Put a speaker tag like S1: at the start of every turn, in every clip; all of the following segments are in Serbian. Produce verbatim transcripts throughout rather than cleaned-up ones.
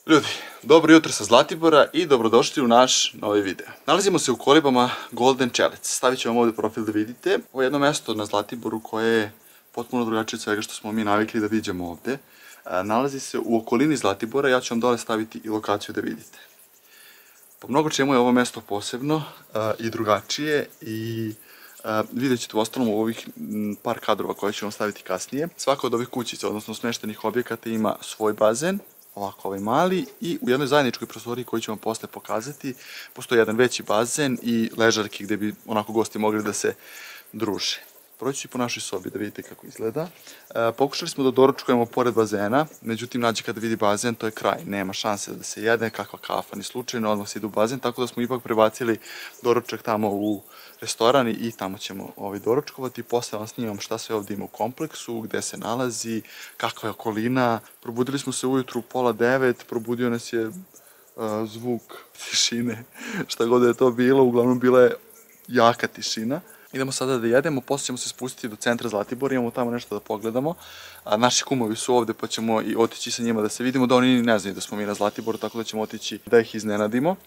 S1: Ljudi, dobro jutro sa Zlatibora i dobrodošli u naš novi video. Nalazimo se u kolibama Golden Čelic. Stavit ću vam ovdje profil da vidite. Ovo je jedno mesto na Zlatiboru koje je potpuno drugačije od svega što smo mi navikli da vidimo ovdje. Nalazi se u okolini Zlatibora, ja ću vam dole staviti i lokaciju da vidite. Po mnogo čemu je ovo mesto posebno i drugačije i vidjet ćete u ostalom u ovih par kadrova koje ću vam staviti kasnije. Svaka od ovih kućica, odnosno smještenih objekata, ima svoj bazen, ovako ovaj mali, i u jednoj zajedničkoj prostoriji koju ću vam posle pokazati postoji jedan veći bazen i ležaljke gdje bi onako gosti mogli da se druže. Proći ću po našoj sobi da vidite kako izgleda. E, pokušali smo da doručkujemo pored bazena, međutim Nađi kada vidi bazen to je kraj, nema šanse da se jede, kakva kafa, ni slučajno, odmah se ide u bazen, tako da smo ipak prebacili doručak tamo u restoran i tamo ćemo ovaj doručkovati. Posle vam snimam šta sve ovdje ima u kompleksu, gde se nalazi, kakva je okolina. Probudili smo se ujutru u pola devet, probudio nas je uh, zvuk tišine, šta god je to bilo, uglavnom bila je jaka tišina. Idemo sada da jedemo, posle ćemo se spustiti do centra Zlatibora, imamo tamo nešto da pogledamo. A, naši kumovi su ovde pa ćemo i otići sa njima da se vidimo, da oni ne znaju da smo mi na Zlatiboru, tako da ćemo otići da ih iznenadimo.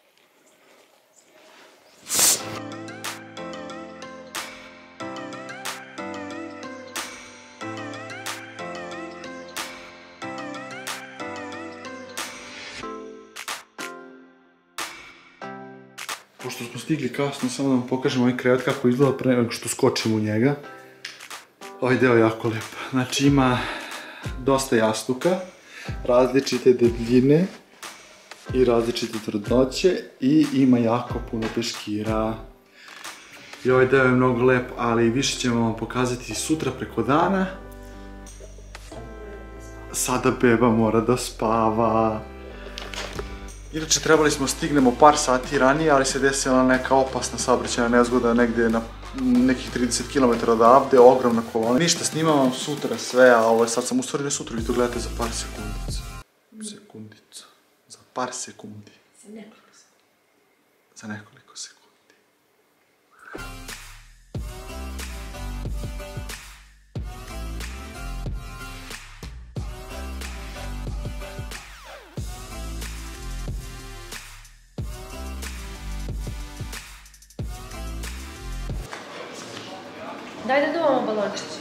S1: Pošto smo stigli kasno, samo da vam pokažem ovaj krevet kako izgleda pre nego što skočimo u njega. Ovaj deo je jako lep. Znači ima dosta jastuka, različite debljine i različite tvrdnoće i ima jako puno peškira. I ovaj deo je mnogo lep, ali više ćemo vam pokazati sutra preko dana. Sada beba mora da spava. Inače, trebali smo stignemo par sati ranije, ali se desila neka opasna saobraćajna nezgoda negdje na nekih trideset kilometara odavde, ogromna kolona. Ništa, snimam vam sutra sve, a ovo je sad sam u stvari ne sutra, vi to gledate za par sekundica. Sekundica. Za par sekundi.
S2: Za nekoliko sekundi.
S1: Za nekoliko sekundi.
S2: Daj da duvamo balončiće.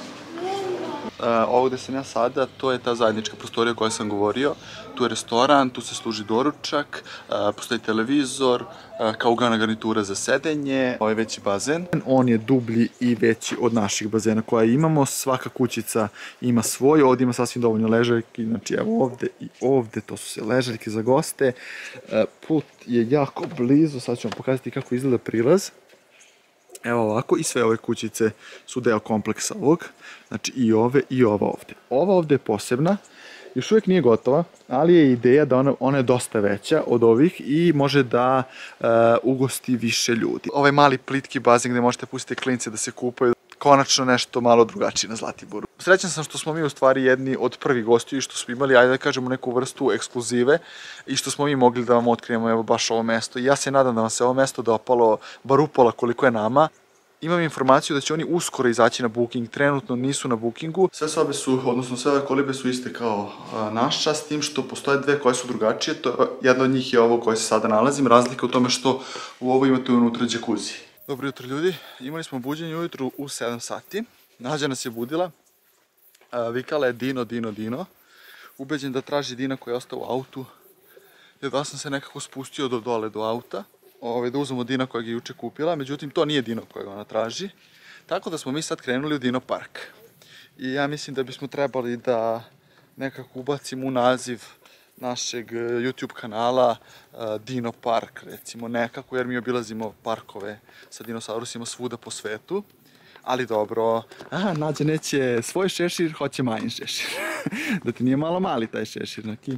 S1: Ovo gde sam ja sada, to je ta zajednička prostorija o kojoj sam govorio. Tu je restoran, tu se služi doručak, postoji televizor, kaugana garnitura za sedenje. Ovo je veći bazen. On je dublji i veći od naših bazena koje imamo. Svaka kućica ima svoj, ovdje ima sasvim dovoljno ležaljki, znači evo ovdje i ovdje, to su se ležaljke za goste. Put je jako blizu, sad ću vam pokazati kako izgleda prilaz. Evo ovako, i sve ove kućice su deo kompleksa ovog, znači i ove i ova ovdje. Ova ovdje je posebna, još uvijek nije gotova, ali je ideja da ona, ona je dosta veća od ovih i može da uh, ugosti više ljudi. Ovaj mali plitki bazen gdje možete pustiti klince da se kupaju, konačno nešto malo drugačije na Zlatiboru. Srećan sam što smo mi u stvari jedni od prvih gostiju i što smo imali, ajde da kažemo, neku vrstu ekskluzive i što smo mi mogli da vam otkrijemo evo baš ovo mesto. I ja se nadam da vam se ovo mesto dopalo bar upola koliko je nama. Imam informaciju da će oni uskoro izaći na booking, trenutno nisu na bookingu. Sve sobe su, odnosno sve ove kolibe su iste kao a, naša, s tim što postoje dve koje su drugačije. To, jedna od njih je ovo koje se sada nalazim, razlika u tome što u ovo imate unutra džakuzi. Dobro jutro ljudi, imali smo buđenje ujutru u sedam sati. Nađa nas je budila, a, vikala je Dino, Dino, Dino. Ubeđen da traži Dina koji je ostao u autu. Jedva sam se nekako spustio do dole do auta. Ove, da uzmemo Dina kojeg je juče kupila, međutim to nije Dino kojeg ona traži. Tako da smo mi sad krenuli u Dino Park. I ja mislim da bismo trebali da nekako ubacimo u naziv našeg YouTube kanala uh, Dino Park, recimo nekako, jer mi obilazimo parkove sa dinosaurusima svuda po svetu. Ali dobro, aha, Nađa neće svoj šešir, hoće majin šešir. Da ti nije malo mali taj šešir, neki?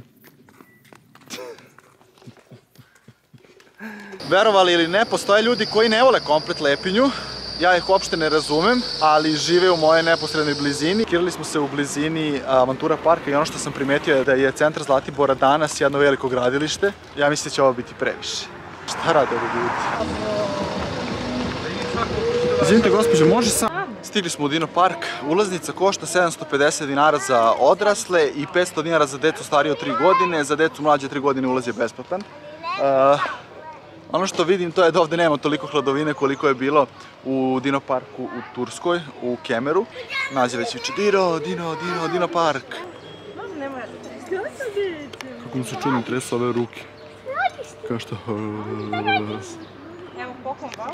S1: Verovali ili ne, postoje ljudi koji ne vole komplet Lepinju. Ja ih uopšte ne razumem, ali žive u mojoj neposrednoj blizini. Kirali smo se u blizini Avantura parka i ono što sam primetio je da je centar Zlatibora danas jedno veliko gradilište. Ja mislim da će ovo biti previše. Šta rade ovi ljudi? Izvinite gospođo, može sam... Stigli smo u Dino Park, ulaznica košta sedamsto pedeset dinara za odrasle i petsto dinara za decu starije od tri godine, za decu mlađe od tri godine ulaz je besplatan. Uh, ono što vidim to je da ovde nema toliko hladovine koliko je bilo u Dino Parku u Turskoj, u Kemeru. Nađe već viče Dino, Dino, Dino, Dino Park. Kako mu se čudno tresu ove ruke. Kao što...
S3: Evo poklon vam.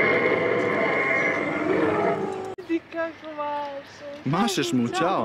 S3: Vidi kako mašeš.
S1: Mašeš mu, ćao.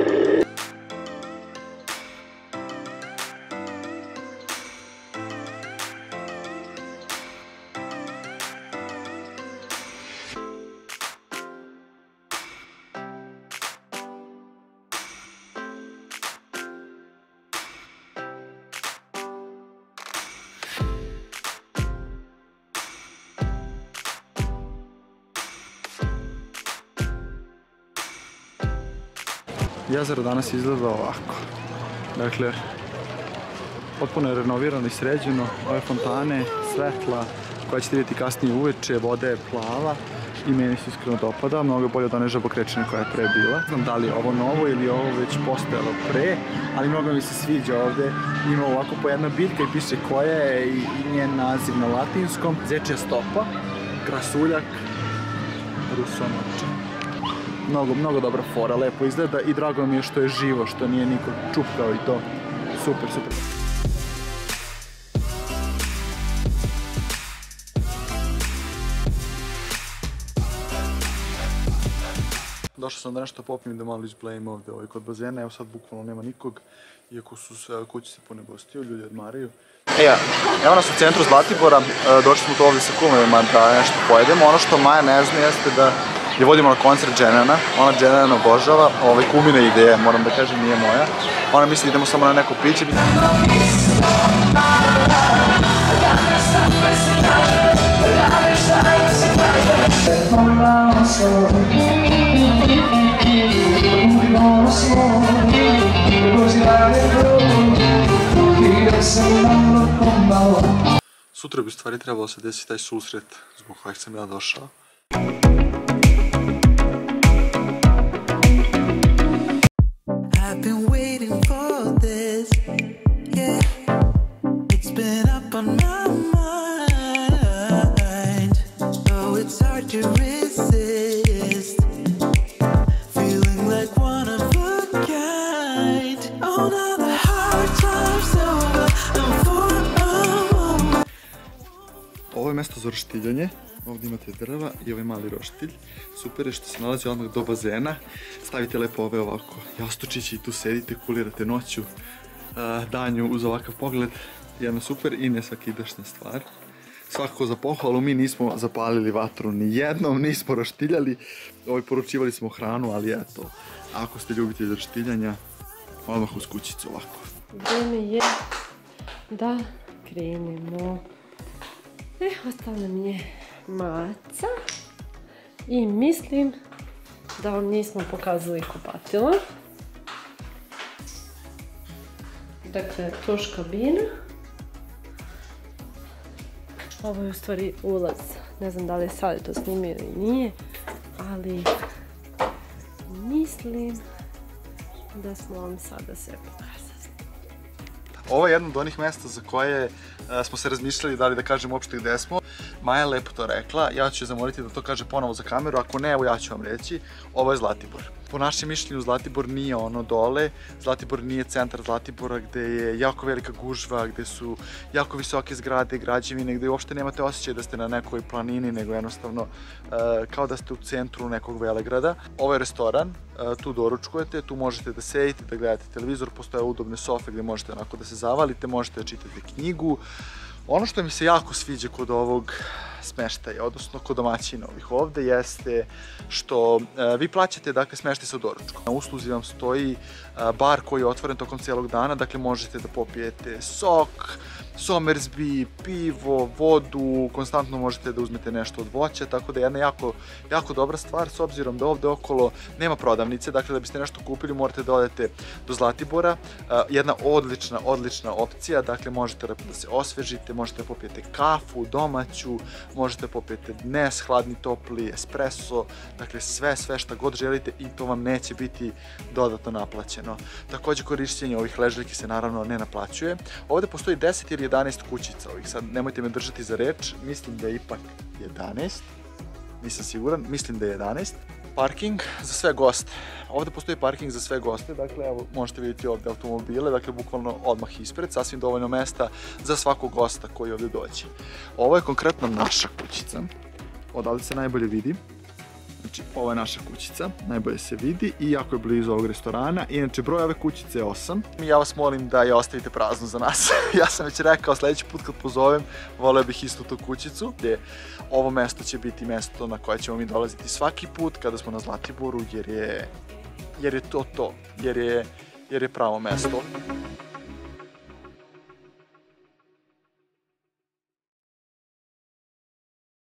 S1: Jezero danas izgleda ovako. Dakle, potpuno je renovirano i sređeno. Ove fontane, svetla, koja ćete vidjeti kasnije uveče, voda je plava i meni se iskreno dopada. Mnogo bolje od one žabokrečine koja je pre bila. Ne znam da li je ovo novo ili je ovo već postojalo pre, ali mnogo mi se sviđa ovde. Ima ovako po jedna biljka i piše koja je i njen naziv na latinskom. Zečja stopa, krasuljak, rusonoče. Mnogo, mnogo dobra fora, lepo izgleda i drago mi je što je živo, što nije niko čupkao i to. Super, super. Došao sam da nešto popijem da malo izblejim ovde ovaj kod bazena, evo sad bukvalno nema nikog, iako su sve kuće se ponegostio, ljudi odmaraju. E ja, evo nas u centru Zlatibora, došli smo tu ovde sa kumovima da nešto pojedemo. Ono što Maja ne zna jeste da je vodimo na koncert Dženana, ona Dženana obožava, ovaj kumina ideja, moram da kažem, nije moja. Ona misli idemo samo na neko piće. Sutra bi u stvari trebalo se desiti taj susret zbog kojeg sam ja došao. Ovo je mesto za roštiljanje, ovdje imate drva i ovaj mali roštilj. Super je što se nalazi odmah do bazena, stavite lepo ove ovako jastučići i tu sedite, kulirate noću, danju uz ovakav pogled, jedna super i nesvakidašnja stvar. Svakako za pohvalu, mi nismo zapalili vatru ni jednom, nismo roštiljali, poručivali smo hranu, ali eto, ako ste ljubitelji roštiljanja, odmah uz kućicu ovako.
S2: Vreme je da krenemo. E, ostala nam je maca i mislim da vam nismo pokazali kupatilo. Dakle, tuš kabina. Ovo je u stvari ulaz. Ne znam da li je sad to snimio ili nije, ali mislim da smo vam sada sve pokazali.
S1: Ovo je jedno od onih mesta za koje smo se razmišljali da li da kažem uopšte gde smo. Maja je lepo to rekla, ja ću je zamoliti da to kaže ponovo za kameru, ako ne, evo ja ću vam reći, ovo je Zlatibor. Po našem mišljenju Zlatibor nije ono dole, Zlatibor nije centar Zlatibora gde je jako velika gužva, gde su jako visoke zgrade, građevine, gde uopšte nemate osjećaj da ste na nekoj planini, nego jednostavno kao da ste u centru nekog velegrada. Ovo je restoran, tu doručkujete, tu možete da sedite, da gledate televizor, postoje udobne sofe gde možete onako da se zavalite, možete da čitate knjigu. Ono što mi se jako sviđa kod ovog smeštaja, odnosno kod domaćina ovih ovde, jeste što vi plaćate, dakle, smeštaj sa doručkom. Na usluzi vam stoji bar koji je otvoren tokom cijelog dana, dakle, možete da popijete sok, somersby, pivo, vodu, konstantno možete da uzmete nešto od voća, tako da je jedna jako, jako dobra stvar, s obzirom da ovde okolo nema prodavnice, dakle, da biste nešto kupili morate da odete do Zlatibora. Jedna odlična, odlična opcija, dakle, možete da se osvežite, želite, možete popijete kafu domaću, možete popijete Nes, hladni topli, espresso, dakle sve, sve šta god želite i to vam neće biti dodatno naplaćeno. Također korišćenje ovih ležaljki se naravno ne naplaćuje. Ovdje postoji deset ili jedanaest kućica ovih, sad nemojte me držati za reč, mislim da je ipak jedanaest, nisam siguran, mislim da je jedanaest. Parking za sve goste. Ovdje postoji parking za sve goste, dakle evo možete vidjeti ovdje automobile, dakle bukvalno odmah ispred, sasvim dovoljno mesta za svakog gosta koji ovdje dođe. Ovo je konkretno naša kućica, odavde se najbolje vidi. Znači, ovo je naša kućica, najbolje se vidi i jako je blizu ovog restorana. Inače, broj ove kućice je osam. Ja vas molim da je ostavite praznu za nas. Ja sam već rekao, sljedeći put kad pozovem, voleo bih istu tu kućicu. Gdje ovo mesto će biti mesto na koje ćemo mi dolaziti svaki put kada smo na Zlatiboru, jer je, jer je to to, jer je, jer je pravo mesto.